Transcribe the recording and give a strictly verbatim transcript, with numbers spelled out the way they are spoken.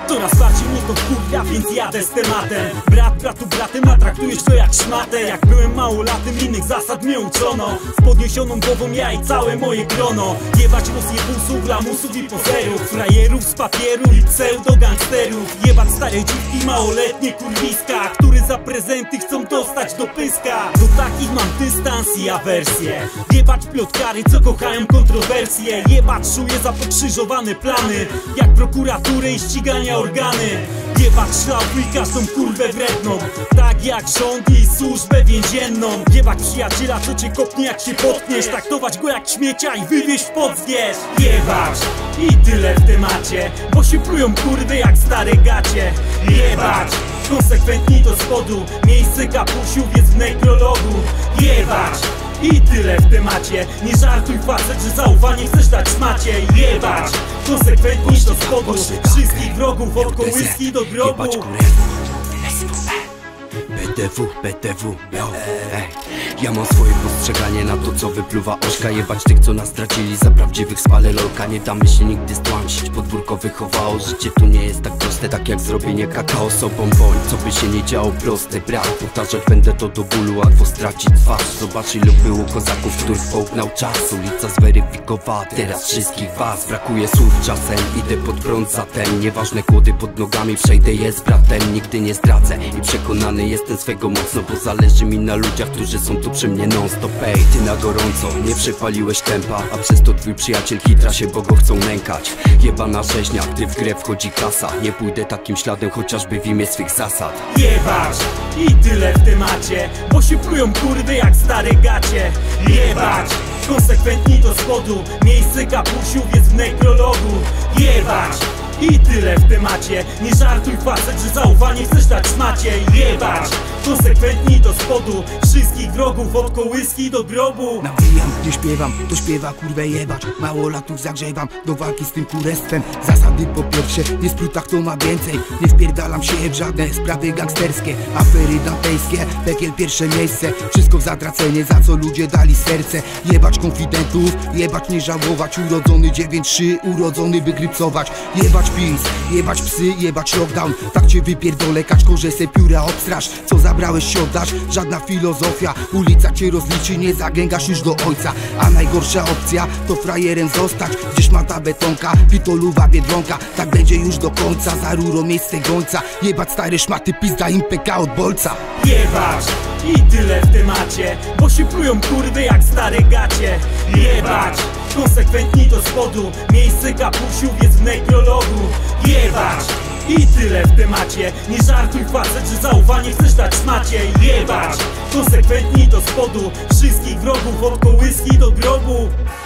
Coraz bardziej mnie to wkurwia, więc jadę z tematem. Brat bratu bratem, a traktujesz to jak szmatę. Jak byłem małolatem, innych zasad mnie uczono. Z podniesioną głową ja i całe moje grono. Jebać rozjebusów, lamusów i poserów, frajerów z papieru i pseudo-gangsterów. Jebać stare dziwki, małoletnie kurwiska, które za prezenty chcą dostać do pyska. Do takich mam dystans i awersję. Jebać plotkary, co kochają kontrowersje. Jebać szuje za pokrzyżowane plany, jak prokuratury i ścigania organy. Jebać szlauch i każdą kurwę wredną, tak jak rząd i służbę więzienną. Jebać przyjaciela, co cię kopnie jak się potkniesz, traktować go jak śmiecia i wywieźć w podzwierz. Jebać i tyle w temacie, bo się plują kurwy jak stare gacie. Jebać konsekwentni do spodu, miejsce kapusiów jest w nekrologu. Jebać i tyle w temacie, nie żartuj facet, że zaufanie chcesz dać szmacie. Jebać konsekwentni do spodu, wszystkich wrogów od kołyski do grobu. B D W, B D W, yo, ej. Ja mam swoje postrzeganie na to, co wypluwa ośka. Jebać tych, co nas stracili, za prawdziwych spalę lolka. Nie damy się nigdy stłamsić, podwórko wychowało. Życie tu nie jest tak proste, tak jak zrobienie kakao sobą. Bądź, co by się nie działo proste, brat. Powtarzać będę to do bólu, łatwo stracić twarz. Zobacz, ilu było kozaków, których połknął czas. Ulica zweryfikowała teraz wszystkich was. Brakuje słów czasem, idę pod prąd zatem. Nieważne kłody pod nogami, przejdę je z bratem. Nigdy nie zdradzę i przekonany jestem swego mocno, bo zależy mi na ludziach, którzy są tu przy mnie non stop. Ej, ty na gorąco, nie przepaliłeś tempa, a przez to twój przyjaciel hitra się, bo go chcą nękać. Jebana rzeźnia, gdy w grę wchodzi kasa. Nie pójdę takim śladem, chociażby w imię swych zasad. Jebać i tyle w temacie, bo się plują kurwy jak stare gacie. Jebać konsekwentni do spodu, miejsce kapusiów jest w nekrologu. Jebać i tyle w temacie, nie żartuj facet, że zaufanie chcesz dać szmacie. Jebać konsekwentni do spodu, wszystkich wrogów od kołyski do grobu. Nawijam, nie śpiewam, to śpiewa kurwę jebać. Mało latów zagrzewam do walki z tym kurestwem. Zasady po pierwsze, nie sprutach to ma więcej. Nie wpierdalam się w żadne sprawy gangsterskie, afery dantejskie, pekiel pierwsze miejsce. Wszystko w zatracenie, za co ludzie dali serce. Jebać konfidentów, jebać nie żałować. Urodzony dziewięć trzy, urodzony by grypsować. Jebać pis, jebać psy, jebać lockdown. Tak cię wypierdolę, kaczko, że se pióra obstraż. Co zabrałeś się oddasz, żadna filozofia. Ulica cię rozliczy, nie zagęgasz już do ojca. A najgorsza opcja to frajerem zostać. Gdzieś ma ta betonka, pitoluwa biedronka. Tak będzie już do końca, za rurą miejsce gońca. Jebać stare szmaty, pizda im peka od bolca. Jebać i tyle w temacie, bo się plują kurwy jak stare gacie. Jebać konsekwentni do spodu, miejsce kapusiów jest w nekrologu. Jebać i tyle w temacie, nie żartuj facet, że zaufanie chcesz dać szmacie. Jebać konsekwentni do spodu, wszystkich wrogów od kołyski do grobu.